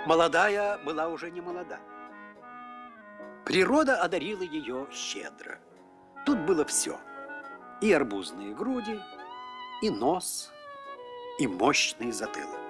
Молодая была уже не молода. Природа одарила ее щедро. Тут было все. И арбузные груди, и нос, и мощный затылок.